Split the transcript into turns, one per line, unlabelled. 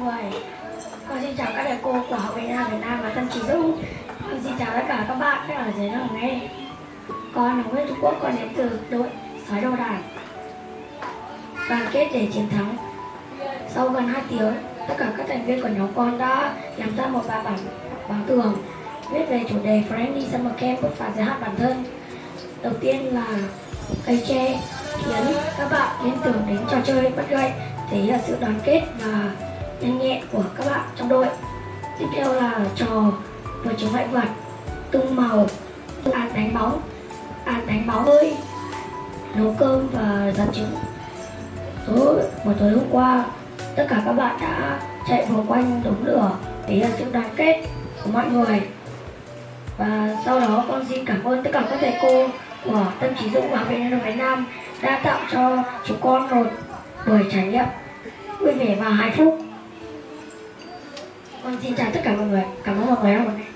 người. Con xin chào các thầy cô của Học viện Việt Nam và Tân Trí Dũng. Con xin chào tất cả các bạn đang ở dưới lớp nghe. Con là Nguyễn Trung Quốc, con đến từ đội sói đầu đàn. Đoàn kết để chiến thắng. Sau gần 2 tiếng, tất cả các thành viên của nhóm con đã làm ra một bài báo tường viết về chủ đề Friendly Summer Camp bứt phá giới hạn bản thân. Đầu tiên là cây tre khiến các bạn liên tưởng đến trò chơi bắt gậy, thể hiện sự đoàn kết và nhanh nhẹn của các bạn trong đội. Tiếp theo là trò vượt chướng ngại vật, tung màu, đánh bóng hơi, nấu cơm và giặt trứng. Buổi tối hôm qua, tất cả các bạn đã chạy vòng quanh đống lửa thể hiện sự đoàn kết của mọi người. Và sau đó con xin cảm ơn tất cả các thầy cô của Tân Trí Dũng và Học viện Việt Nam đã tạo cho chúng con một buổi trải nghiệm vui vẻ và hạnh phúc. Con xin chào tất cả mọi người. Cảm ơn mọi người đã